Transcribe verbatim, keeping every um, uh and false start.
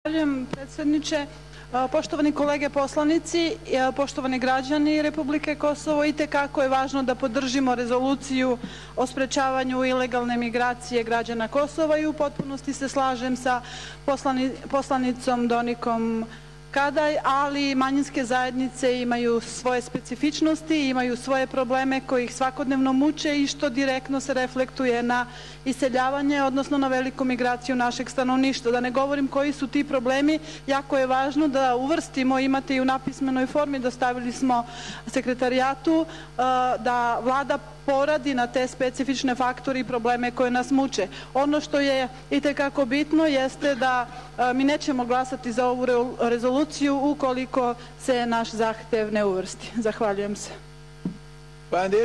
Zahvaljujem, predsedniče. Poštovani kolege poslanici, poštovani građani Republike Kosovo, i te kako je važno da podržimo rezoluciju o sprečavanju ilegalne migracije građana Kosova i u potpunosti se slažem sa poslanicom Donikom Kadaj, ali manjinske zajednice imaju svoje specifičnosti, imaju svoje probleme koji ih svakodnevno muče i što direktno se reflektuje na iseljavanje, odnosno na veliku migraciju našeg stanovništva. Da ne govorim koji su ti problemi, jako je važno da uvrstimo, imate i u napismenoj formi, dostavili smo sekretarijatu, da vlada poradi na te specifične faktore i probleme koje nas muče. Ono što je i te kako bitno jeste da mi nećemo glasati za ovu rezoluciju ukoliko se naš zahtev ne uvrsti. Zahvaljujem se.